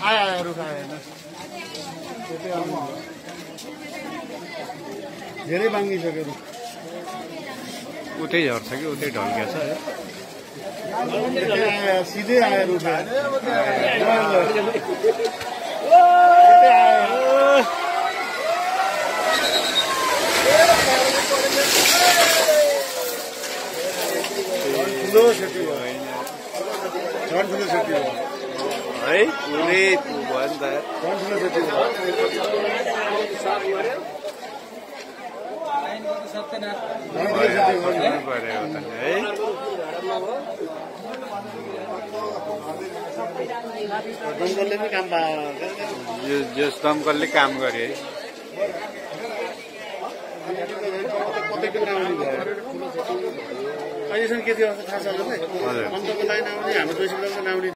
आयो रुख आएन धेरै बाङ्गिसक्यो रुख उतै झर्छ कि उतै ढल्केछ है सिधै आयो रुख ठुलो क्षति भयो झन् ठुलो क्षति भयो है पुरै भयो नि त झन् ठुलो क्षति भयो पर्यो त है दमकलले पनि काम पायो जस दमकलले काम गरे है अहिलेसम्म के थियो थाहा छ अन्तको लाइन आउने हाम्रो 200 किलोमिटर आउने